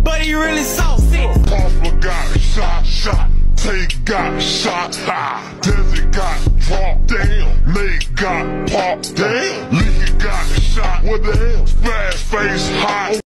but he really saucy. Papa got shot. Tay got shot, Desi got dropped, damn. Nate got popped, damn. Leaky got shot, what the hell? Fast face hot.